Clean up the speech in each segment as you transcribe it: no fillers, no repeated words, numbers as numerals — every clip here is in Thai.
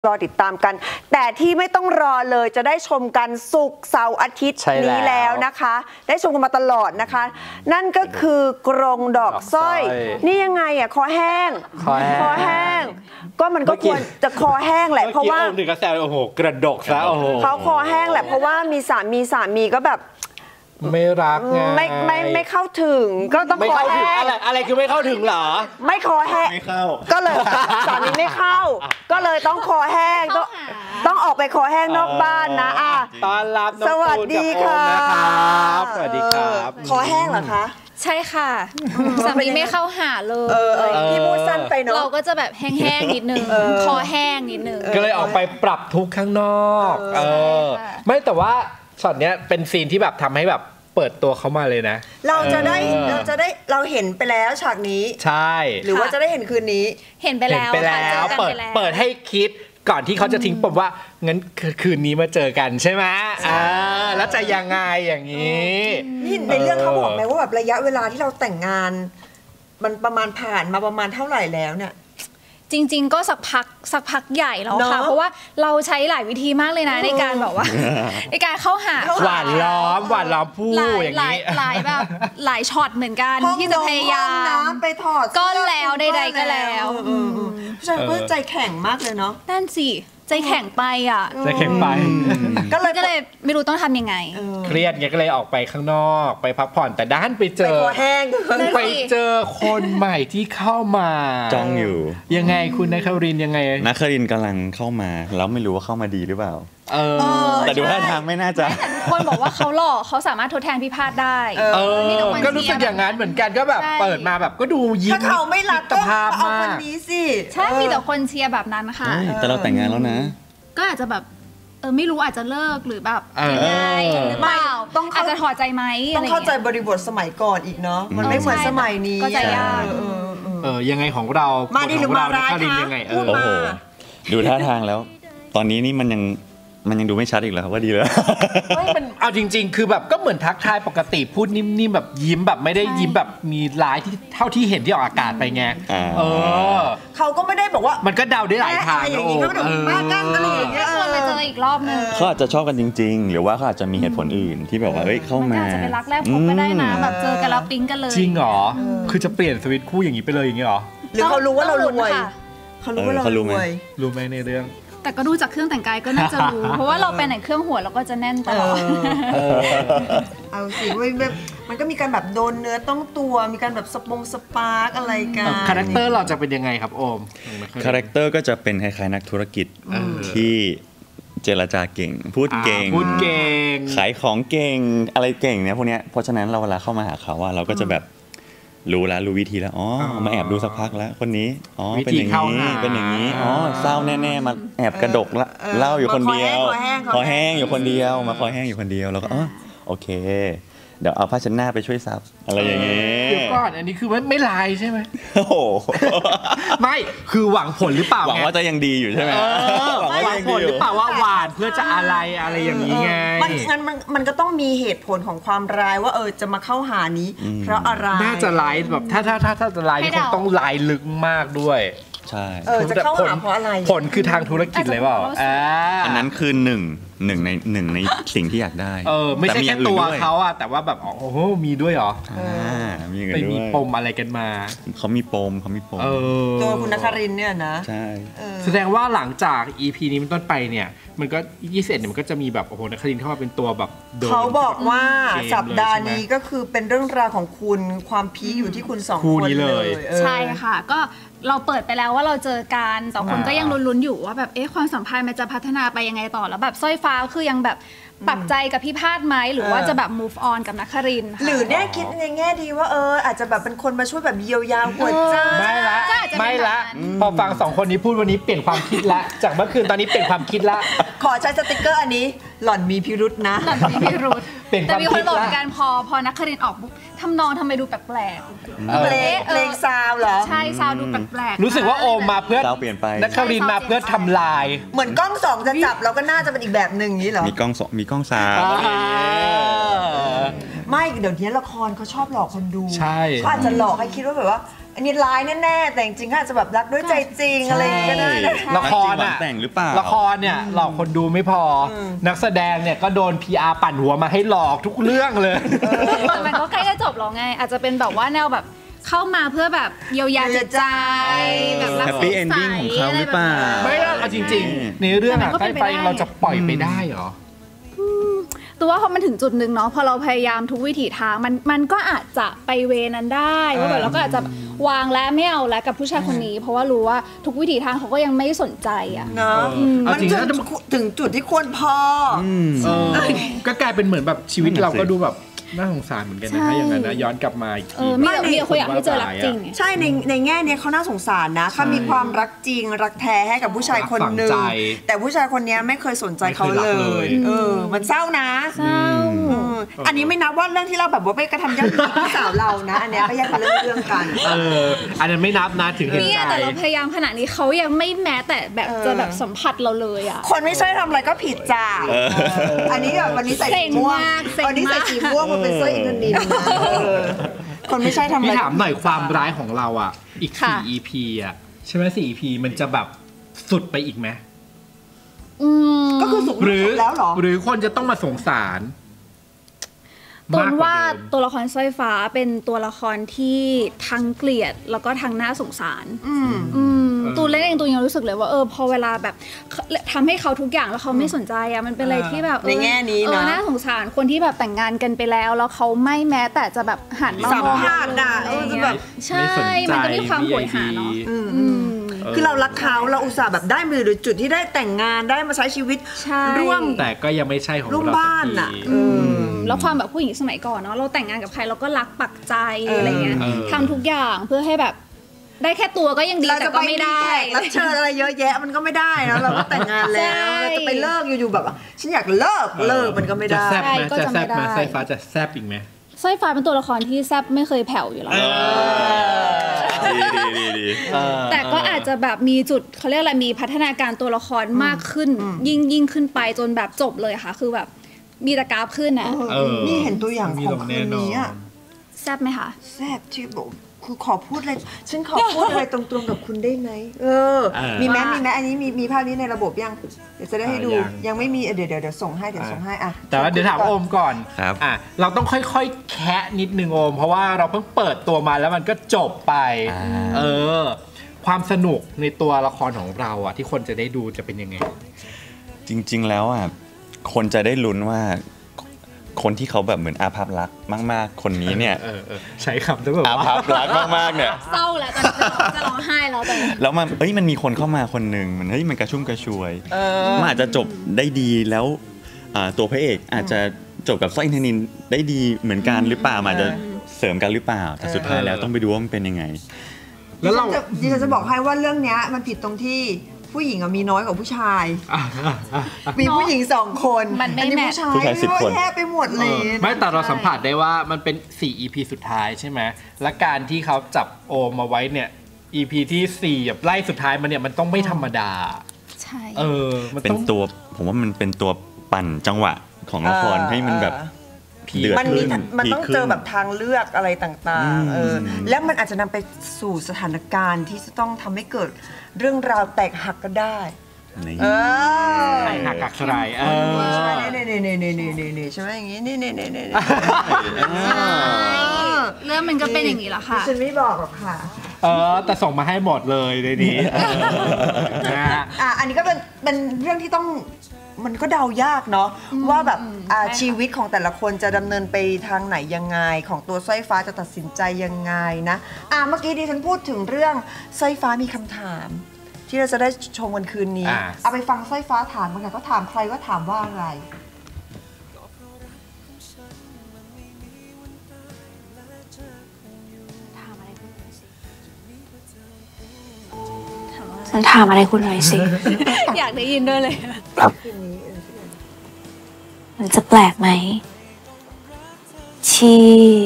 รอติดตามกันแต่ที่ไม่ต้องรอเลยจะได้ชมกันศุกร์เสาร์อาทิตย์นี้แล้วนะคะได้ชมกันมาตลอดนะคะนั่นก็คือกรงดอกสร้อยนี่ยังไงอ่ะคอแห้งก็มันก็ควรจะคอแห้งแหละเพราะว่าถึงกระแสโอ้โหกระดกซะโอ้โหเขาคอแห้งแหละเพราะว่ามีสามีก็แบบไม่รักไงไม่เข้าถึงก็ต้องคอแห้งอะไรคือไม่เข้าถึงเหรอไม่คอแห้งก็เลยสามีไม่เข้าก็เลยต้องคอแห้งต้องออกไปคอแห้งนอกบ้านนะต้อนรับสวัสดีค่ะสวัสดีครับคอแห้งเหรอคะใช่ค่ะสามีไม่เข้าหาเลยพี่พูดสั้นไปเนาะเราก็จะแบบแห้งๆนิดนึงคอแห้งนิดนึงก็เลยออกไปปรับทุกข์ข้างนอกไม่แต่ว่าช็อตเนี้ยเป็นซีนที่แบบทำให้แบบเปิดตัวเขามาเลยนะเราเราเห็นไปแล้วฉากนี้ใช่หรือว่าจะได้เห็นคืนนี้เห็นไปแล้วเปิดให้คิดก่อนที่เขาจะทิ้งปมว่างั้นคืนนี้มาเจอกันใช่ไหมแล้วจะยังไงอย่างนี้นี่ในเรื่องเขาบอกไหมว่าแบบระยะเวลาที่เราแต่งงานมันประมาณผ่านมาประมาณเท่าไหร่แล้วเนี่ยจริงๆก็สักพักใหญ่แล้วค่ะเพราะว่าเราใช้หลายวิธีมากเลยนะในการแบบว่าในการเข้าหาหวานล้อมพูดอย่างนี้หลายแบบหลายช็อตเหมือนกันที่จะพยายามไปถอดก็แล้วใดๆก็แล้วผู้ชายก็ใจแข็งมากเลยเนาะนั่นสิใจแข็งไปใจแข็งไปก็เลยไม่รู้ต้องทำยังไงเครียดไงก็เลยออกไปข้างนอกไปพักผ่อนแต่ด้านไปเจอไปเจอคนใหม่ที่เข้ามาจ้องอยู่ยังไงคุณนครินยังไงนครินกำลังเข้ามาแล้วไม่รู้ว่าเข้ามาดีหรือเปล่าแต่ดูท่าทางไม่น่าจะคนบอกว่าเขาหล่อเขาสามารถทดแทนพี่พาดได้ก็รู้สึกอย่างนั้นเหมือนกันก็แบบเปิดมาแบบก็ดูยิ้มถ้าเขาไม่รักก็เอาคนนี้สิใช่มีแต่คนเชียร์แบบนั้นค่ะแต่เราแต่งงานแล้วนะก็อาจจะแบบไม่รู้อาจจะเลิกหรือแบบยังไงหรือเปล่าอาจจะถอดใจไหมต้องเข้าใจบริบทสมัยก่อนอีกเนาะมันไม่เหมือนสมัยนี้ก็จะยากยังไงของเรามาดีหรือมาร้ายคะยังไงโอ้โหดูท่าทางแล้วตอนนี้นี่มันยังดูไม่ชัดอีกแล้วครับว่าดีเลยมันเอาจริงๆคือแบบก็เหมือนทักทายปกติพูดนิ่มๆแบบยิ้มแบบไม่ได้ยิ้มแบบมีลายที่เท่าที่เห็นที่ออกอากาศไปไงเขาก็ไม่ได้บอกว่ามันก็เดาได้หลายทางอย่างนี้เขาแบบบ้ากันอะไรอย่างเงี้ยควรมาเจออีกรอบนึงเขาอาจจะชอบกันจริงๆหรือว่าเขาอาจจะมีเหตุผลอื่นที่แบบว่าเข้ามาอาจจะเป็นรักแรกพบก็ได้นะแบบเจอกันแล้วปิ๊งกันเลยจริงเหรอคือจะเปลี่ยนสวิตช์คู่อย่างนี้ไปเลยอย่างนี้เหรอหรือเขารู้ว่าเรารวยเขารู้ว่าเรารวยรู้ไหมในเรื่องแต่ก็ดูจากเครื่องแต่งกายก็น่าจะรู้เพราะว่าเราไปไหนเครื่องหัวเราก็จะแน่นตลอดเอาสิมันก็มีการแบบโดนเนื้อต้องตัวมีการแบบสปาร์กอะไรกันคาแรคเตอร์เราจะเป็นยังไงครับโอมคาแรคเตอร์ก็จะเป็นคล้ายๆนักธุรกิจที่เจรจาเก่งพูดเก่งขายของเก่งอะไรเก่งเนี่ยพวกเนี้ยเพราะฉะนั้นเราเวลาเข้ามาหาเขาเราก็จะแบบรู้วิธีแล้วมาแอบดูสักพักแล้วคนนี้เป็นอย่างนี้เศร้าแน่ๆมาแอบกระดกเล่าอยู่คนเดียวคอแห้งอยู่คนเดียวมาคอแห้งอยู่คนเดียวแล้วก็โอเคเดี๋ยวเอาผ้าเช็ดหน้าไปช่วยซับอะไรอย่างเงี้ยเดี๋ยวก่อนอันนี้คือไม่ลายใช่ไหมโอ้โหไม่คือหวังผลหรือเปล่าหวังว่าจะยังดีอยู่ใช่ไหมหวังผลหรือเปล่าว่าหวานเพื่อจะอะไรอย่างนี้ไงมันก็ต้องมีเหตุผลของความร้ายว่าจะมาเข้าหานี้เพราะอะไรน่าจะร้ายแบบถ้าจะร้ายนี่คงต้องร้ายลึกมากด้วยใช่จะเข้าหาเพราะอะไรผลคือทางธุรกิจเลยเปล่าอันนั้นคือหนึ่งในสิ่งที่อยากได้ไม่ใช่แค่ตัวเขาแต่ว่าแบบโอ้โหมีด้วยเหรอไปมีปมอะไรกันมาเขามีปมตัวคุณนครินเนี่ยนะใช่แสดงว่าหลังจาก EP นี้เป็นต้นไปเนี่ยมันก็21เนี่ยมันก็จะมีแบบโอ้โหนครินเข้ามาเป็นตัวแบบเขาบอกว่าสัปดาห์นี้ก็คือเป็นเรื่องราวของคุณความพีคอยู่ที่คุณ2คนเลยใช่ค่ะก็เราเปิดไปแล้วว่าเราเจอกันแต่คนก็ยังลุ้นๆอยู่ว่าแบบความสัมพันธ์มันจะพัฒนาไปยังไงต่อแล้วแบบสร้อยฟ้าคือยังแบบปักใจกับพี่พาดไหมหรือว่าจะแบบ move on กับนครินหรือเนี่ยคิดในแง่ดีว่าอาจจะแบบเป็นคนมาช่วยแบบเยียวยาหัวใจไม่ละพอฟัง2คนนี้พูดวันนี้เปลี่ยนความคิดละจากเมื่อคืนตอนนี้เปลี่ยนความคิดละขอใช้สติกเกอร์อันนี้หล่อนมีพิรุธนะหล่อนมีพิรุธแต่มีคนบอกเหมือนกันพอนครินออกทำนองทำไมดูแปลกเพลงซาวเหรอใช่ซาวดูแปลกรู้สึกว่าโอมมาเพื่อเปลี่ยนไปนครินมาเพื่อทำลายเหมือนกล้อง2จะจับเราก็น่าจะเป็นอีกแบบนึงนี้เหรอมีกล้องไม่เดี๋ยวนี้ละครเขาชอบหลอกคนดูใช่เขาอาจจะหลอกให้คิดว่าแบบว่าอันนี้ร้ายแน่ๆแต่จริงๆอาจจะแบบรักด้วยใจจริงอะไรอย่างเงี้ยก็ได้นะละครแต่งหรือเปล่าละครเนี่ยหลอกคนดูไม่พอนักแสดงเนี่ยก็โดน PR ปั่นหัวมาให้หลอกทุกเรื่องเลยมันก็ใกล้จะจบแล้วไงอาจจะเป็นแบบว่าแนวแบบเข้ามาเพื่อแบบเยียวยาจิตใจแบบรัก Happy ใส ending ของเขาหรือเปล่าไม่ได้เอาจริงๆในเรื่องอะใกล้ไปเราจะปล่อยไปได้เหรอตัวว่าพอมันถึงจุดหนึ่งเนาะพอเราพยายามทุกวิถีทางมันก็อาจจะไปเวนั้นได้ว่าแบบเราก็อาจจะวางแล้วไม่เอาแล้วกับผู้ชายคนนี้ เพราะว่ารู้ว่าทุกวิถีทางเขาก็ยังไม่สนใจอ่ะเนาะเอามันจริงถึงจุดที่ควรพอก็กลายเป็นเหมือนแบบชีวิตเราก็ดูแบบน่าสงสารเหมือนกันนะใช่ถ้าอย่างนั้นนะย้อนกลับมาอีกทีมีคนอยากให้เจอรักจริงใช่ในแง่เนี้ยเขาน่าสงสารนะเขามีความรักจริงรักแท้ให้กับผู้ชายคนหนึ่งแต่ผู้ชายคนนี้ไม่เคยสนใจเขาเลยมันเศร้านะเศร้าอันนี้ไม่นับว่าเรื่องที่เราแบบว่าไปกระทำย่ำยีพี่สาวเรานะ อันเนี้ยก็ยังเป็นเรื่องกันอันนั้นไม่นับนะถึงเห็นเนี่ยใจแต่เราพยายามขนาดนี้เขายังไม่แม้แต่แบบจะแบบสัมผัสเราเลยอ่ะคนไม่ใช่ทำอะไรก็ผิดจ้าอันนี้แบบวันนี้ใส่สีม่วงเซ็งมากวันนี้ใส่สีม่วงมันเป็นสร้อยอินทนิลนะคนไม่ใช่ทำอะไรพี่ถามหน่อยความร้ายของเราอ่ะอีก4 EP อ่ะใช่ไหม4 EP มันจะแบบสุดไปอีกไหมก็คือสุกหรือแล้วเหรอหรือคนจะต้องมาสงสารตนว่าเดิมตัวละครสร้อยฟ้าเป็นตัวละครที่ทั้งเกลียดแล้วก็ทั้งน่าสงสารตูนเล่นเองตูนยังรู้สึกเลยว่าพอเวลาแบบทำให้เขาทุกอย่างแล้วเขาไม่สนใจอะมันเป็นอะไรที่แบบในแง่นี้นะน่าสงสารคนที่แบบแต่งงานกันไปแล้วแล้วเขาไม่แม้แต่จะแบบหันมามองสัมภาษณ์อะอะไรอย่างจะเงี้แบยบใช่มันก็มีความโหยหาเนาะคือเรารักเขาเราอุตส่าห์แบบได้มาอยู่จุดที่ได้แต่งงานได้มาใช้ชีวิตใช่ร่วมแต่ก็ยังไม่ใช่ของร่วมเราบ้านสักอะทีแล้วความแบบผู้หญิงสมัยก่อนเนาะเราแต่งงานกับใครเราก็รักปักใจอะไรเงี้ยทำทุกอย่างเพื่อให้แบบได้แค่ตัวก็ยังดีเราแต่จะก็ไปไม่ได้ได้รับเชิญอะไรเยอะแยะมันก็ไม่ได้นะเราก็แต่งงานแล้วใช่เราจะไปเลิกอยู่ๆแบบว่าฉันอยากเลิกมันก็ไม่จะได้แซบไหมก็จะจะแซบไหมไม่ได้สายฟ้าจะแซบอีกไหมสร้อยฟ้าเป็นตัวละครที่แซบไม่เคยแผ่วอยู่แล้วดีแต่ก็อาจจะแบบมีจุดเขาเรียกอะไรมีพัฒนาการตัวละครมากขึ้นยิ่งขึ้นไปจนแบบจบเลยค่ะคือแบบมีตะกราฟขึ้นนะนี่เห็นตัวอย่างของคืนนี้อะแซบไหมคะแซ่บที่บอกคือขอพูดอะไรฉันขอพูดอะไรตรงๆกับคุณได้ไหมมีไหมอันนี้มีภาพนี้ในระบบยังเดี๋ยวจะได้ให้ดูยังไม่มีเดี๋ยวส่งให้อ่ะแต่ว่าเดี๋ยวถามโอมก่อนครับเราต้องค่อยๆแคะนิดนึงโอมเพราะว่าเราเพิ่งเปิดตัวมาแล้วมันก็จบไปความสนุกในตัวละครของเราอ่ะที่คนจะได้ดูจะเป็นยังไงจริงๆแล้วอ่ะคนจะได้ลุ้นว่าคนที่เขาแบบเหมือนอาภัพรักมากๆคนนี้เนี่ยใช้คำต้องแบบอาว่าภัพรักมากๆเนี่ยเศร้าแล้วตอนนี้จะร้องไห้แล้วตอนนี้แล้วมันมีคนเข้ามาคนหนึ่งมันกระชุ่มกระชวยมันอาจจะจบได้ดีแล้วตัวพระเอกอาจจะจบกับสร้อยอินทนิลได้ดีเหมือนกันหรือเปล่าอาจจะเสริมกันหรือเปล่าแต่สุดท้ายแล้วต้องไปดูว่ามันเป็นยังไงแล้วเราดิฉันจะบอกให้ว่าเรื่องเนี้ยมันผิดตรงที่ผู้หญิงมีน้อยกว่าผู้ชาย มีผู้หญิง2 คนมันไม่อัแมทผู้ชาย 10 คนแย่ไปหมดเลยไม่แต่เราสัมผัสได้ว่ามันเป็น4 EP สุดท้ายใช่ไหมและการที่เขาจับโอมมาไว้เนี่ย EP ที่4แบบไล่สุดท้ายมันเนี่ยมันต้องไม่ธรรมดาใช่มันเป็นต้องตัวผมว่ามันเป็นตัวปั่นจังหวะของละครให้มันแบบเดือดมันขึ้นต้องเจอแบบทางเลือกอะไรต่างๆแล้วมันอาจจะนำไปสู่สถานการณ์ที่จะต้องทำให้เกิดเรื่องราวแตกหักก็ได้นี่ใครหักกับใครใช่นี่ใช่ไหมอย่างงี้นี่เรื่องมันก็เป็นอย่างนี้แหละค่ะฉันไม่บอกหรอกค่ะแต่ส่งมาให้หมดเลยในนี้นะฮะอันนี้ก็เป็นเรื่องที่ต้องมันก็เดายากเนาะว่าแบบชีวิตของแต่ละคนจะดำเนินไปทางไหนยังไงของตัวสร้อยฟ้าจะตัดสินใจยังไงนะเมื่อกี้ดิฉันพูดถึงเรื่องสร้อยฟ้ามีคำถาม ที่เราจะได้ชมวันคืนนี้เอาไปฟังสร้อยฟ้าถามกันค่ะก็ถามใครก็ถามว่าอะไรฉันถามอะไรคุณหน่อยสิอยากได้ยินด้วยเลยมันจะแปลกไหมที่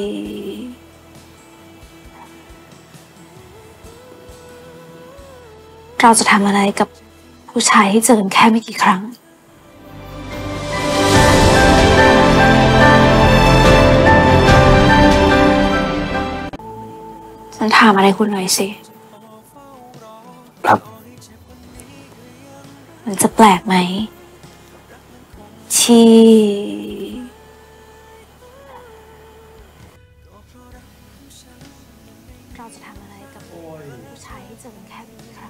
เราจะทำอะไรกับผู้ชายที่เจอกันแค่ไม่กี่ครั้งฉันฉันถามอะไรคุณหน่อยสิครับมันจะแปลกไหมที่เราจะทำอะไรกับผู้ชายที่เจอกันแค่นี้ครับ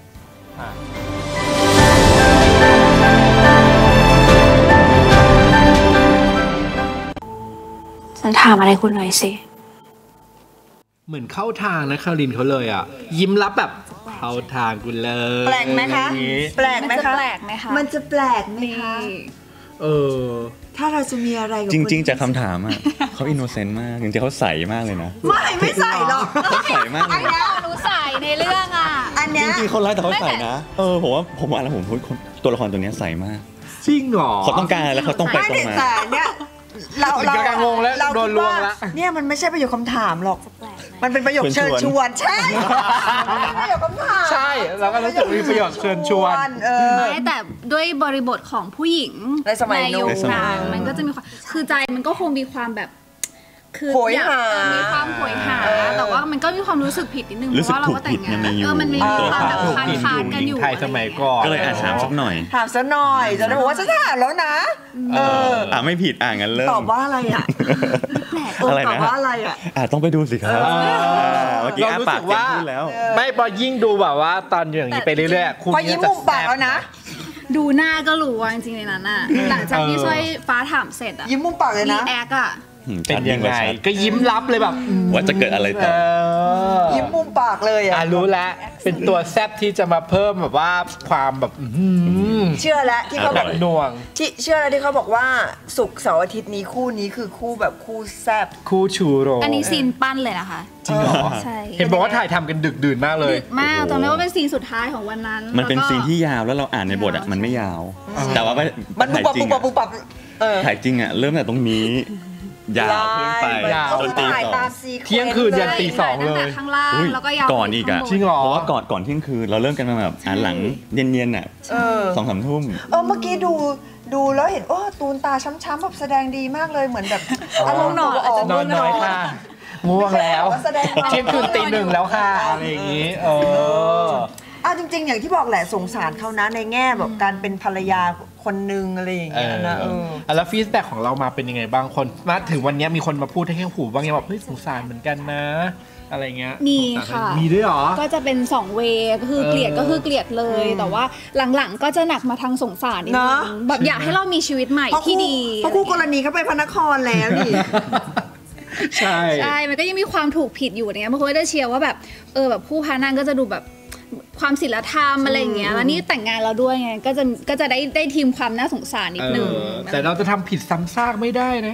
ฉันถามอะไรคุณหน่อยสิเหมือนเข้าทางนะคารินเขาเลยอ่ะยิ้มรับแบบเข้าทางกูเลยแปลกไหมคะแปลกไหมคะแปลกไหมคะมันจะแปลกไหมคะถ้าเราจะมีอะไรกับจริง ๆจากคำถามอ่ะเขาอินโนเซนต์มากจริงๆเขาใสมากเลยนะไม่ใส่หรอกเขาใสมากเลยรู้ใส่ในเรื่องอ่ะอันเนี้ยจริงๆเขาไล่แต่เขาใสนะผมว่าแล้วผมพูดตัวละครตัวนี้ใสมากจริงเหรอเขาต้องการแล้วเขาต้องไปตรงมาแต่เนี่ยเรางงแล้วโดนลวงแล้วเนี่ยมันไม่ใช่ประโยคคำถามหรอกมันเป็นประโยคเชิญชวนใช่ประโยคคำถามใช่เราก็รู้สึกมีประโยชน์เชิญชวนแต่ด้วยบริบทของผู้หญิงในยุคนั้นมันก็จะมีความคือใจมันก็คงมีความแบบคือโหยหามีความโหยหาแต่ว่ามันก็มีความรู้สึกผิดนิดนึงเพราะว่าเราก็แต่งงานมันมีความแบบค้านกันอยู่ไทยสมัยก่อนก็เลยถามสักหน่อยจะได้บอกว่าจะถามแล้วนะไม่ผิดงั้นเริ่มตอบว่าอะไรอ่ะตอบว่าอะไรอ่ะต้องไปดูสิครับเมื่อกี้ปากพูดแล้วไม่พอยิ่งดูแบบว่าตอนอย่างนี้ไปเรื่อยๆพอยิ้มมุมปากแล้วนะดูหน้าก็รู้ว่าจริงๆในนั้นน่ะหลังจากที่สร้อยฟ้าถามเสร็จอ่ะยิ้มมุมปากเลยนะแอกอ่ะเป็นยังไงก็ยิ้มรับเลยแบบว่าจะเกิดอะไรต่อยิ้มมุมปากเลยรู้แล้วเป็นตัวแซบที่จะมาเพิ่มแบบว่าความแบบเชื่อแล้วที่เขาบอกหน่วงเชื่อแล้วที่เขาบอกว่าศุกร์เสาร์อาทิตย์นี้คู่นี้คือคู่แบบคู่แซบคู่ชูโรงอันนี้ซีนปั้นเลยนะคะจริงเหรอใช่เห็นบอกว่าถ่ายทำกันดึกดื่นมากเลยดึกมากจำได้ว่าเป็นซีนสุดท้ายของวันนั้นมันเป็นซีนที่ยาวแล้วเราอ่านในบทมันไม่ยาวแต่ว่ามันปุบปับถ่ายจริงเริ่มแต่ตรงนี้ยาวขึ้นไปจนตีสองเที่ยงคืนยันตีสองเลยข้างล่างแล้วก็ยาวก่อนอีกอ่ะจริงเหรอเพราะว่าก่อนเที่ยงคืนเราเริ่มกันมาแบบหลังเย็นๆ2-3 ทุ่มเมื่อกี้ดูแล้วเห็นตูนตาช้ำๆแบบแสดงดีมากเลยเหมือนแบบอารมณ์นอนน้อยค่ะง่วงแล้วเที่ยงคืนตี 1แล้วค่ะอะไรอย่างงี้จริงๆอย่างที่บอกแหละสงสารเขานะในแง่แบบการเป็นภรรยาคนนึงอะไรอย่างเงี้ยนะแล้วฟีดแบ็กของเรามาเป็นยังไงบ้างคนมาถึงวันนี้มีคนมาพูดให้แค่หูบ้างยังแบบเฮ้ยสงสารเหมือนกันนะอะไรเงี้ยมีค่ะมีด้วยหรอก็จะเป็น2เวคือเกลียดก็คือเกลียดเลยแต่ว่าหลังๆก็จะหนักมาทางสงสารนิดนึงแบบอยากให้เรามีชีวิตใหม่ที่ดีเพราะคู่กรณีเขาไปพระนครแล้วนี่ใช่มันก็ยังมีความถูกผิดอยู่เนี่ยบางคนก็จะเชียร์ว่าแบบแบบผู้พานั่งก็จะดูแบบความศีลธรรมอะไรอย่างเงี้ยแล้วนี่แต่งงานเราด้วยไงก็จะได้ทีมความน่าสงสารนิดนึงแต่เราจะทำผิดซ้ำซากไม่ได้นะ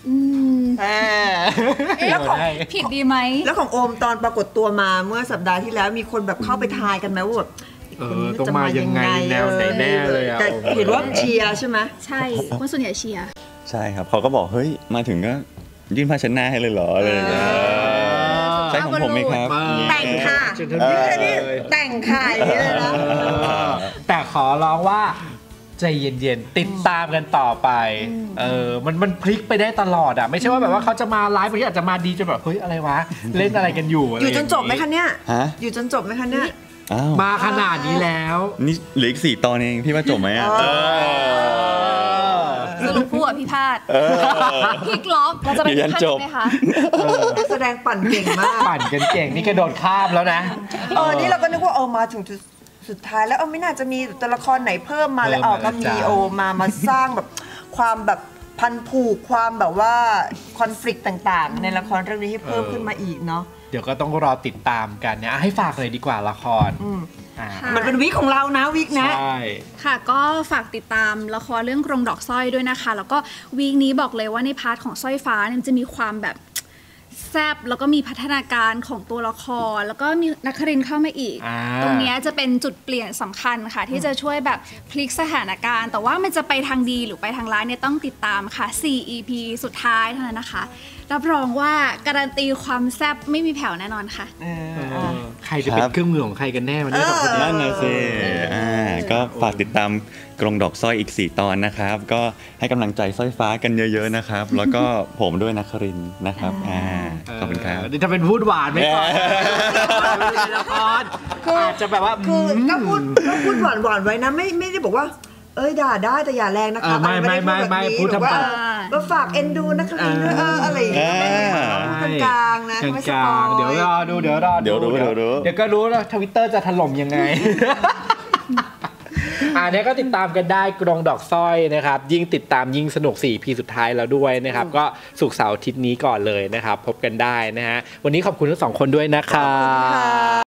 แล้วของผิดดีไหมแล้วของโอมตอนปรากฏตัวมาเมื่อสัปดาห์ที่แล้วมีคนแบบเข้าไปทายกันไหมว่าแบบต้องมายังไงแนวไหนแน่เลยแต่เห็นว่าเชียร์ใช่ไหมใช่คนส่วนใหญ่เชียร์ใช่ครับเขาก็บอกเฮ้ยมาถึงก็ยื่นผ้าเช็ดหน้าให้เลยเหรออะไรอย่างเงี้ยใช่ของผมไหมครับแต่งค่ะแต่งค่ะเลยนะแต่ขอร้องว่าใจเย็นๆติดตามกันต่อไปมันพลิกไปได้ตลอดไม่ใช่ว่าแบบว่าเขาจะมาไลฟ์บางทีอาจจะมาดีจนแบบเฮ้ยอะไรวะเล่นอะไรกันอยู่จนจบไหมคะเนี่ยอยู่จนจบไหมคะเนี่ยมาขนาดนี้แล้วนี่เหลืออีก4 ตอนเองพี่ว่าจบไหมสรุปผู้พิพาทพี่กล็อกเราจะไปพิพาทไหมคะแสดงปั่นเก่งมากปั่นกันเก่งนี่กระโดดข้ามแล้วนะนี่เราก็นึกว่ามาถึงจุดสุดท้ายแล้วไม่น่าจะมีตัวละครไหนเพิ่มมาแล้วก็มีมาสร้างแบบความแบบพันผูกความแบบว่าคอนฟ lict ต่างๆในละครเรื่องนี้ให้เพิ่มขึ้นมาอีกเนาะเดี๋ยวก็ต้องรอติดตามกันเนี่ยให้ฝากเลยดีกว่าละครมันเป็นวิกของเรานะวิกนะใช่ค่ะก็ฝากติดตามละครเรื่องกรงดอกสร้อยด้วยนะคะแล้วก็วีคนี้บอกเลยว่าในพาร์ทของสร้อยฟ้าเนี่ยจะมีความแบบแซบแล้วก็มีพัฒนาการของตัวละครแล้วก็มีนครินทร์เข้ามาอีกตรงนี้จะเป็นจุดเปลี่ยนสำคัญค่ะที่จะช่วยแบบพลิกสถานการณ์แต่ว่ามันจะไปทางดีหรือไปทางร้ายเนี่ยต้องติดตามค่ะ4 EP สุดท้ายเท่านั้นนะคะรับรองว่าการันตีความแซบไม่มีแผ่วแน่นอนค่ะครจะเป็นเครื่องมือของใครกันแน่มันได้สองคนนั่นนะสิก็ฝากติดตามกรงดอกสร้อยอีก4 ตอนนะครับก็ให้กำลังใจสร้อยฟ้ากันเยอะๆนะครับแล้วก็ผมด้วยนครินทร์นะครับขอบคุณครับนี่ถ้าเป็นพูดหวานไม่พอในละครอาจจะแบบว่าคือก็พูดหวานๆไว้นะไม่ได้บอกว่าด่าได้แต่อย่าแรงนะคะไม่พูดทำว่าฝากเอ็นดูนะคะด้วยอะไรอย่างเงี้ยพูดกลางนะไม่สปอยเดี๋ยวรอดูเดี๋ยวก็รู้แล้วTwitterจะถล่มยังไงอันนี้ก็ติดตามกันได้กรงดอกสร้อยนะครับยิ่งติดตามยิ่งสนุก4 EP สุดท้ายแล้วด้วยนะครับก็ศุกร์เสาร์อาทิตย์นี้ก่อนเลยนะครับพบกันได้นะฮะวันนี้ขอบคุณทั้ง2 คนด้วยนะครับ